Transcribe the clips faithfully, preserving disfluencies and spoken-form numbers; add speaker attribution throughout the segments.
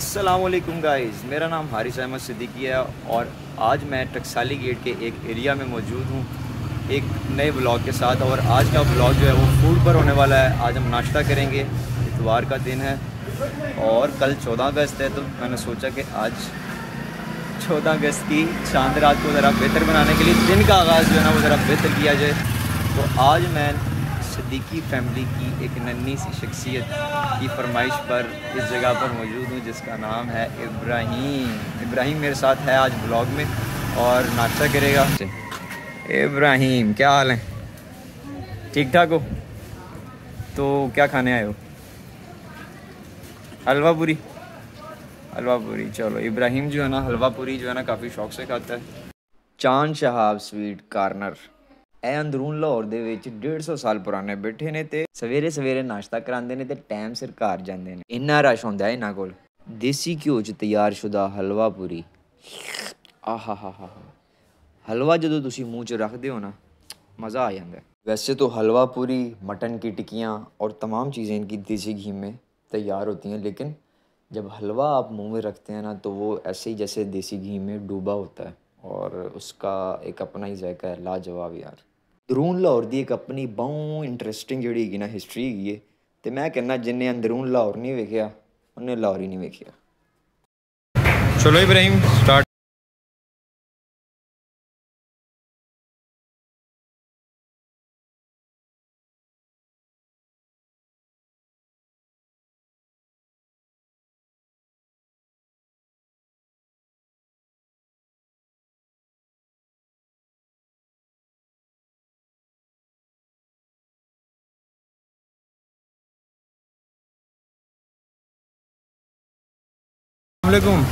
Speaker 1: अस्सलामुअलैकुम गाइस, मेरा नाम हारिस अहमद सिद्दीकी है और आज मैं टकसाली गेट के एक एरिया में मौजूद हूँ एक नए ब्लॉग के साथ। और आज का ब्लॉग जो है वो फूड पर होने वाला है। आज हम नाश्ता करेंगे, इतवार का दिन है और कल चौदह अगस्त है, तो मैंने सोचा कि आज चौदह अगस्त की चांद रात को ज़रा बेहतर बनाने के लिए दिन का आगाज़ जो है ना वो ज़रा बेहतर किया जाए। तो आज मैं सिद्दीकी फैमिली की एक नन्ही सी शख्सियत की फरमाइश पर इस जगह पर मौजूद हूँ जिसका नाम है इब्राहीम। इब्राहीम मेरे साथ है आज ब्लॉग में और नाश्ता करेगा। इब्राहीम, क्या हाल है? ठीक ठाक हो? तो क्या खाने आए हो? हलवा पूरी? हलवा पूरी, चलो। इब्राहीम जो है ना हलवा पूरी जो है ना काफ़ी शौक से खाता है। चांद शहाब स्वीट कार्नर ए अंदरून लाहौर दे विच डेढ़ सौ साल पुराने बैठे ने ते सवेरे सवेरे नाश्ता करांदे ने ते टाइम सिर घर जांदे ने। इन्ना रश होंदा है इन्हां कोल। देसी घ्यो च तैयार शुदा हलवा पूरी, आहा हा हा हलवा जदों तुसीं मूँह च रखदे हो ना मज़ा आ जाता है। वैसे तो हलवा पूरी, मटन की टिक्कियाँ और तमाम चीज़ें इनकी देसी घी में तैयार होती हैं, लेकिन जब हलवा आप मुँह में रखते हैं ना तो वो ऐसे ही जैसे देसी घी में डूबा होता है और उसका एक अपना ही जायका है, लाजवाब यार। अंदरून लाहौर की एक अपनी बहुत इंटरस्टिंग जी है ना हिस्टरी है, तो मैं कहना जिन्हें अंदरून लाहौर नहीं वेखिया उन्हें लाहौर ही नहीं वेखिया। चलो इब्राहीम स्टार्ट। अस्सलामुअलैकुम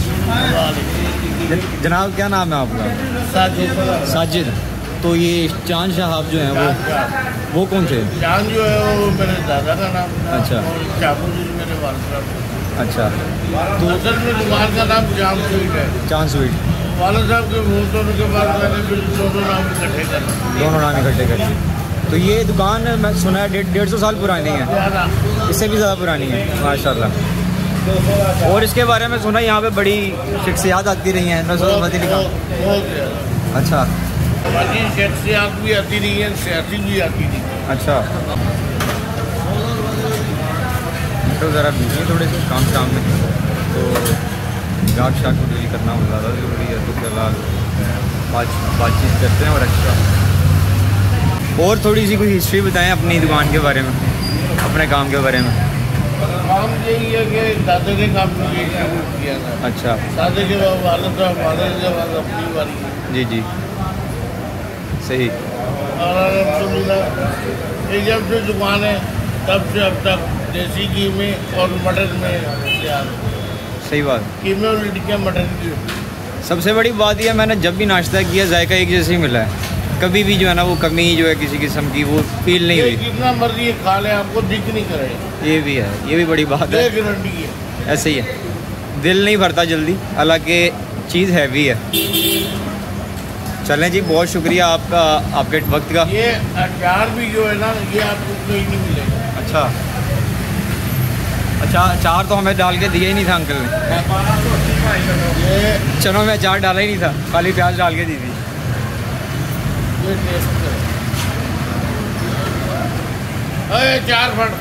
Speaker 1: जनाब, क्या नाम है आपका?
Speaker 2: साजिद।
Speaker 1: साजिद। तो ये चांद शहाब जो हैं वो वो कौन से?
Speaker 2: चांद जो है वो मेरे दादा का नाम था।
Speaker 1: अच्छा।
Speaker 2: और चाबू जी मेरे वालिद साहब।
Speaker 1: अच्छा।
Speaker 2: तो असल में दुकान का नाम चांद स्वीट है।
Speaker 1: चांद स्वीट।
Speaker 2: वालिद साहब के मौत होने के बाद मैंने फिर दोनों नाम इकट्ठे कर दिए।
Speaker 1: दोनों नाम इकट्ठे कर दिए। तो ये दुकान मैं सुना है डेढ़ डेढ़ सौ साल पुरानी है, इससे भी ज़्यादा पुरानी है माशाल्लाह। और इसके बारे में सुना यहाँ पे बड़ी शख्सियात आती रही हैं, नसरुद्दीन लिखा। अच्छा।
Speaker 2: बाकी शख्सियात भी आती रही हैं, सियासी भी आती रही।
Speaker 1: अच्छा। तो ज़रा बिजी थोड़े से काम शाम में, तो गाक शाक को डील करना ज़्यादा ज़रूरी है, तो फिलहाल बात बातचीत करते हैं। और अच्छा, और थोड़ी सी कोई हिस्ट्री बताएं अपनी दुकान के बारे में, अपने काम के बारे में।
Speaker 2: काम यही है कि दादा ने काम शुरू किया था।
Speaker 1: अच्छा।
Speaker 2: दादा के बाद वालिद साहब, वालिद के बाद अपनी बारी।
Speaker 1: जी जी सही।
Speaker 2: और अल्हम्दुलिल्लाह ये जब से दुकान है तब से अब तक देसी घी में और मटन में तैयार।
Speaker 1: सही बात।
Speaker 2: कीमे और लिट्टियाँ मटन की।
Speaker 1: सबसे बड़ी बात यह, मैंने जब भी नाश्ता किया जायका एक जैसे ही मिला है, कभी भी जो है ना वो कमी जो है किसी किस्म की वो फील नहीं हुई।
Speaker 2: जितना मर्जी खा ले आपको दिख नहीं करेगा।
Speaker 1: ये भी है, ये भी बड़ी बात है।
Speaker 2: गारंटी है।
Speaker 1: ऐसे ही है, दिल नहीं भरता जल्दी, हालांकि चीज़ हैवी है। चलें जी, बहुत शुक्रिया आपका, आपके वक्त का।
Speaker 2: ये अचार भी जो है ना ये आपको कहीं नहीं मिलेगा।
Speaker 1: अच्छा अच्छा, अचार तो हमें डाल के दिया ही नहीं था अंकल ने।
Speaker 2: ये
Speaker 1: चलो में अचार डाला ही नहीं था, खाली प्याज डाल के दी थी।
Speaker 2: ये टेस्ट करो। अरे चार फट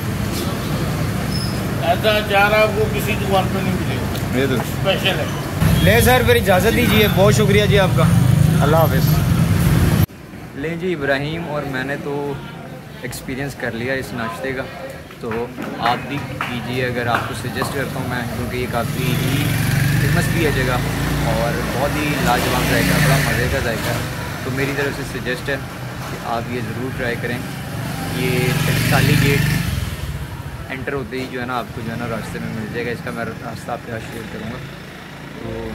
Speaker 2: ऐसा अचार आपको किसी दुकान पे नहीं मिलेगा,
Speaker 1: ये तो
Speaker 2: स्पेशल है।
Speaker 1: ले सर, फिर इजाज़त दीजिए, बहुत शुक्रिया जी आपका, अल्लाह हाफिज़। ले जी इब्राहीम और मैंने तो एक्सपीरियंस कर लिया इस नाश्ते का, तो आप भी कीजिए अगर आपको सजेस्ट करता हूँ मैं, क्योंकि ये काफ़ी ही फेमस भी है जगह और बहुत ही लाजवाब जायका, बड़ा मज़े का जायका है। तो मेरी तरफ से सजेस्ट है कि आप ये ज़रूर ट्राई करें। ये टकसाली गेट एंटर होते ही जो है ना आपको जो है ना रास्ते में मिल जाएगा। इसका मैं रास्ता आपके साथ शेयर करूँगा। तो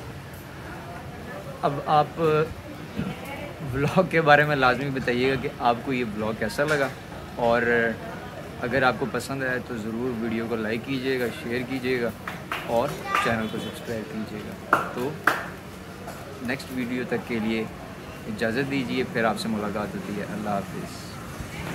Speaker 1: अब आप ब्लॉग के बारे में लाजमी बताइएगा कि आपको ये ब्लॉग कैसा लगा, और अगर आपको पसंद आया तो ज़रूर वीडियो को लाइक कीजिएगा, शेयर कीजिएगा और चैनल को सब्सक्राइब कीजिएगा। तो नेक्स्ट वीडियो तक के लिए इजाज़त दीजिए, फिर आपसे मुलाकात होती है। अल्लाह हाफिज़।